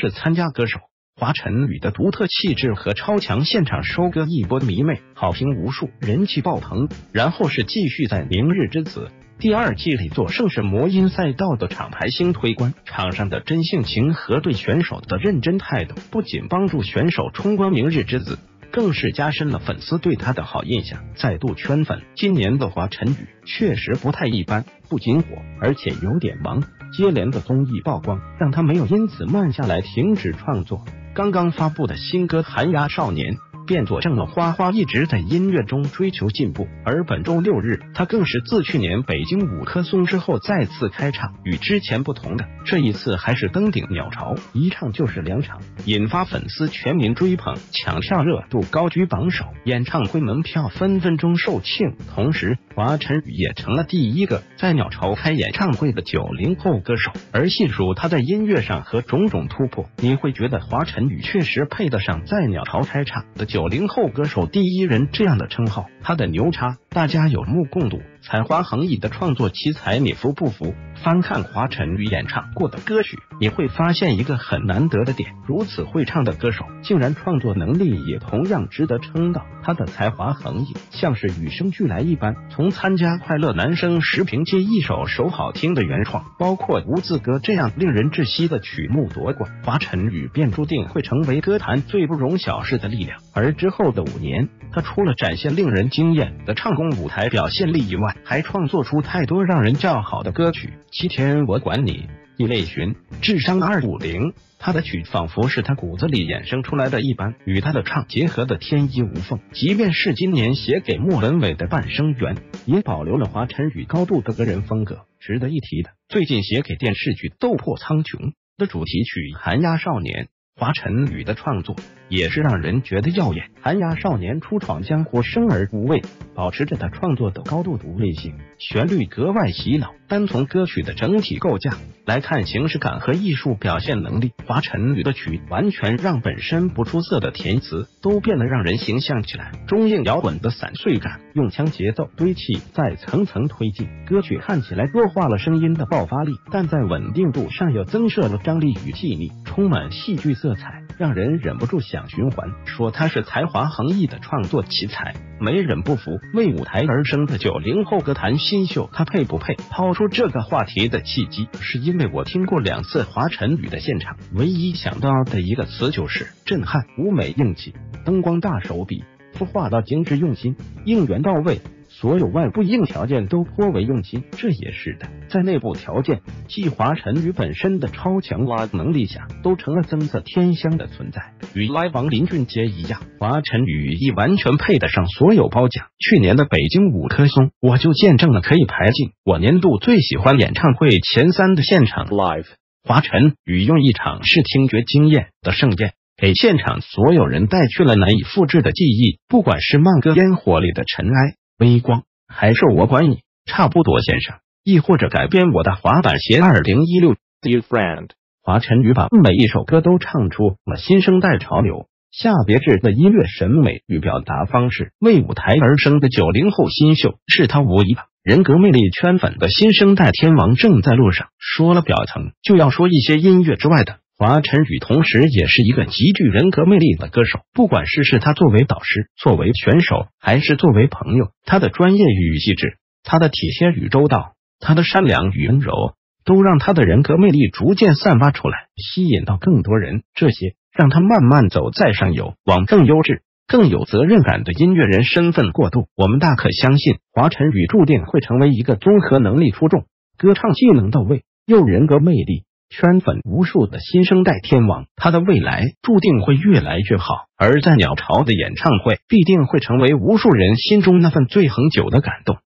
是参加歌手华晨宇的独特气质和超强现场收割一波迷妹，好评无数，人气爆棚。然后是继续在《明日之子》第2季里做盛世魔音赛道的厂牌星推关，场上的真性情和对选手的认真态度，不仅帮助选手冲关明日之子，更是加深了粉丝对他的好印象，再度圈粉。今年的华晨宇确实不太一般，不仅火，而且有点忙。接连的综艺曝光让他没有因此慢下来停止创作。刚刚发布的新歌《寒鸦少年》便佐证了花花一直在音乐中追求进步，而本周6日，他更是自去年北京5棵松之后再次开唱，与之前不同的，这一次还是登顶鸟巢，一唱就是2场，引发粉丝全民追捧，抢票热度高居榜首，演唱会门票分分钟售罄。同时，华晨宇也成了第一个在鸟巢开演唱会的90后歌手，而细数他在音乐上和种种突破，你会觉得华晨宇确实配得上在鸟巢开唱的90后歌手第1人这样的称号。他的牛叉大家有目共睹，才华横溢的创作奇才，你服不服？翻看华晨宇演唱过的歌曲，你会发现一个很难得的点，如此会唱的歌手竟然创作能力也同样值得称道。他的才华横溢像是与生俱来一般，从参加快乐男声时凭借一首好听的原创，包括无字歌这样令人窒息的曲目夺冠，华晨宇便注定会成为歌坛最不容小视的力量。而之后的5年，他除了展现令人惊艳的唱功舞台表现力以外，还创作出太多让人叫好的歌曲，七天我管你，异类寻，智商250，他的曲仿佛是他骨子里衍生出来的一般，与他的唱结合的天衣无缝。即便是今年写给莫文蔚的《半生缘》，也保留了华晨宇高度的个人风格。值得一提的，最近写给电视剧《斗破苍穹》的主题曲《寒鸦少年》，华晨宇的创作也是让人觉得耀眼。寒鸦少年初闯江湖，生而不畏，保持着他创作的高度独立性，旋律格外洗脑。单从歌曲的整体构架来看，形式感和艺术表现能力，华晨宇的曲完全让本身不出色的填词都变得让人形象起来。中硬摇滚的散碎感，用腔节奏堆砌，再层层推进，歌曲看起来弱化了声音的爆发力，但在稳定度上又增设了张力与细腻，充满戏剧色彩，让人忍不住想循环。说他是才华横溢的创作奇才，没人不服。为舞台而生的90后歌坛新秀，他配不配？抛出这个话题的契机，是因为我听过2次华晨宇的现场，唯一想到的一个词就是震撼。舞美硬气，灯光大手笔，孵化到精致用心，应援到位，所有外部硬条件都颇为用心。这也是的，在内部条件继华晨宇本身的超强 live 能力下，都成了增色添香的存在。与 live 王林俊杰一样，华晨宇亦完全配得上所有褒奖。去年的北京5棵松，我就见证了可以排进我年度最喜欢演唱会前3的现场 live。华晨宇用一场视听觉惊艳的盛宴，给现场所有人带去了难以复制的记忆。不管是慢歌烟火里的尘埃微光，还是我管你差不多先生，亦或者改编我的滑板鞋2016 Dear Friend， 华晨宇把每一首歌都唱出了新生代潮流下别致的音乐审美与表达方式。为舞台而生的90后新秀，是他无疑吧。人格魅力圈粉的新生代天王正在路上。说了表层，就要说一些音乐之外的。华晨宇同时也是一个极具人格魅力的歌手，不管是他作为导师、作为选手，还是作为朋友，他的专业与细致，他的体贴与周到，他的善良与温柔，都让他的人格魅力逐渐散发出来，吸引到更多人。这些让他慢慢走在上游，往更优质、更有责任感的音乐人身份过渡。我们大可相信，华晨宇注定会成为一个综合能力出众、歌唱技能到位又人格魅力圈粉无数的新生代天王。他的未来注定会越来越好，而在鸟巢的演唱会必定会成为无数人心中那份最恒久的感动。